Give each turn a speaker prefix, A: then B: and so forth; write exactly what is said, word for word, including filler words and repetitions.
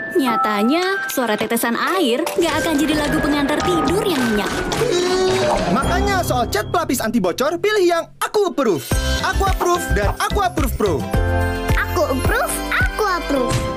A: Nyatanya, suara tetesan air nggak akan jadi lagu pengantar tidur yang nyenyak.
B: Makanya soal cat pelapis anti bocor, pilih yang Aku Approve. Aku Approve dan Aku Approve Pro.
C: Aku approve, aku approve.